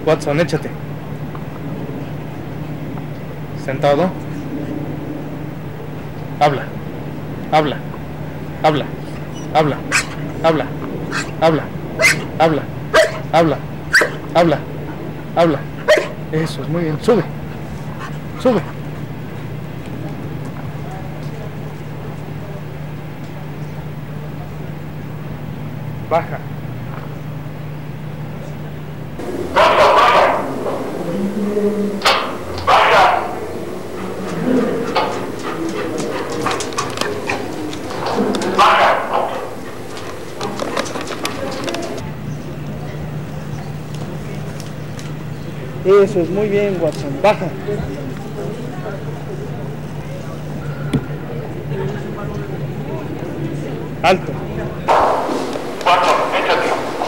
Watson, échate. Sentado. Habla. Habla. Habla. Habla. Habla. Habla. Habla. Habla. Habla. Habla. Eso es muy bien. Sube. Sube. Baja. Eso es muy bien, Watson. Baja. Alto. Watson, échate.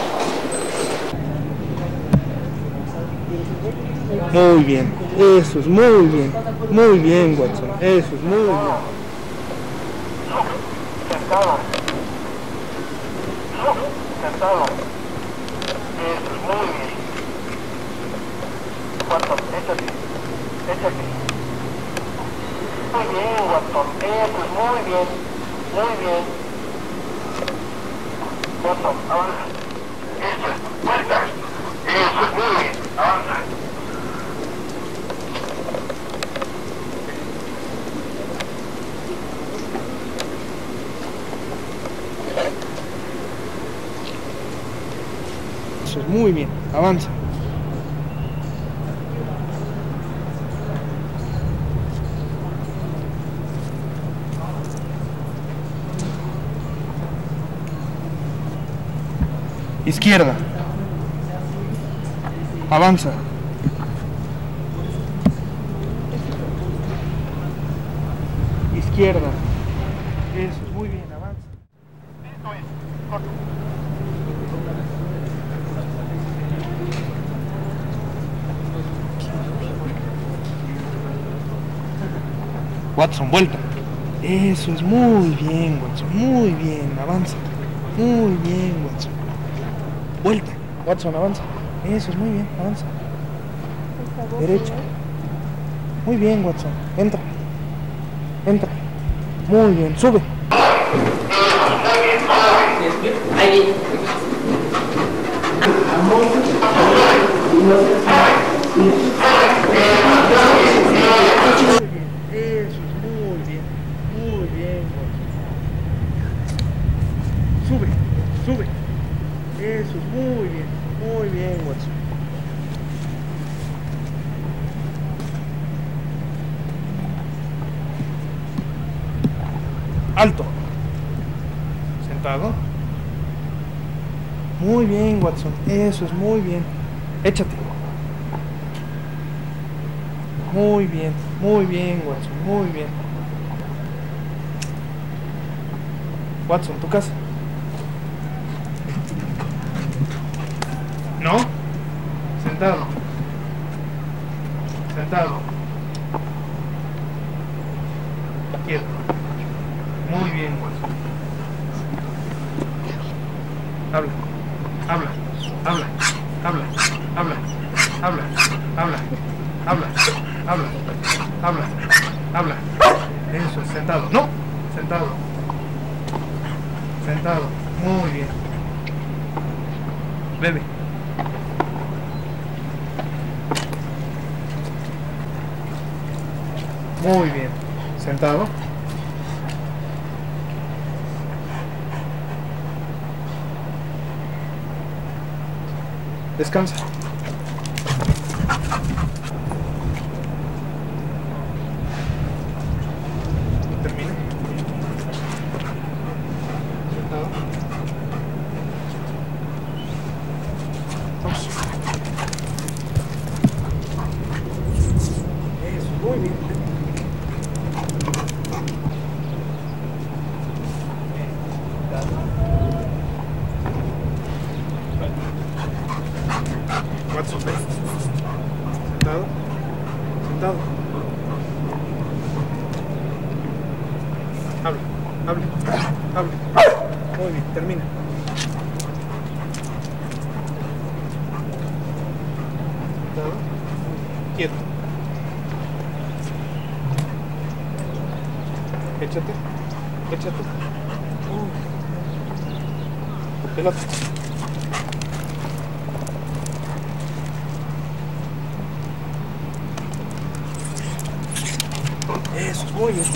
Muy bien. Eso es muy bien. Muy bien, Watson. Eso es muy bien. Sentado. Sentado. Eso es muy bien. Watson, échate. Échate. Muy bien, Watson. Eso es muy bien. Muy bien. Watson, avanza. Eso es. Vuelta. Eso es muy bien. Avanza. Eso es muy bien. Avanza. Izquierda. Avanza. Izquierda. Eso es muy bien. Avanza. Esto es. Watson, vuelta. Eso es muy bien, Watson. Muy bien. Avanza. Muy bien, Watson. Vuelta. Watson, avanza. Eso es muy bien. Avanza. Derecha. Muy bien, Watson. Entra. Entra. Muy bien. Sube. Eso es muy bien. Muy bien, Watson. Sube. Sube. Eso es muy bien. Muy bien, Watson. Alto. Sentado. Muy bien, Watson. Eso es muy bien. Échate. Muy bien, Watson. Muy bien. Watson, tu casa. ¿No? Sentado. Sentado. Quieto. Muy bien, Watson. Habla. Habla. Habla. Habla. Habla. Habla. Habla. Habla. Habla. Habla. Habla. Eso es sentado. No. Sentado. Sentado. Muy bien. Bebe. Muy bien. Sentado. Descansa. Termina. Sentado. Vamos. Eso, muy bien. Watson, ven. Sentado. Sentado. Habla. Hable. Hable. Muy bien. Termina. Sentado. Quieto. Échate. Échate. Pelota. Eso es muy bien.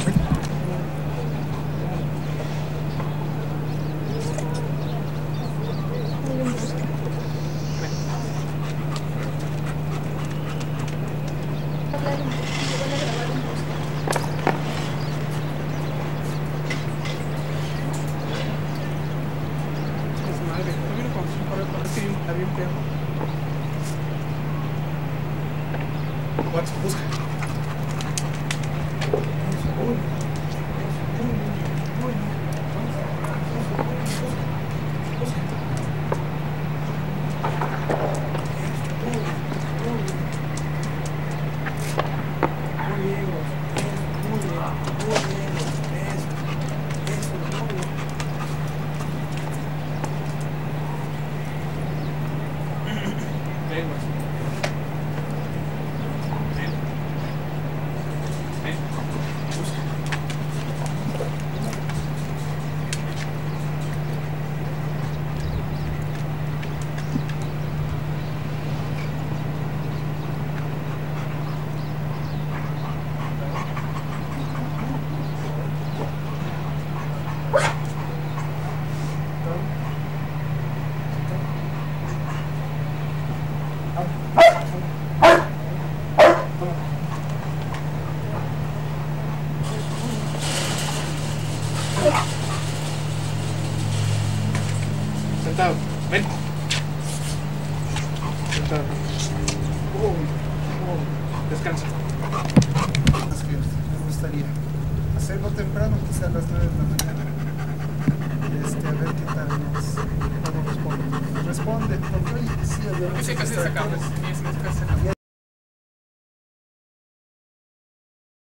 Está bien feo. Watson, busca. Sentado, ven. Sentado. Descansa. Es que me gustaría hacerlo temprano, quizá a las 9 de la mañana. A ver qué tal cómo responde. Responde, porque hoy sí había Sí, casi se acaba.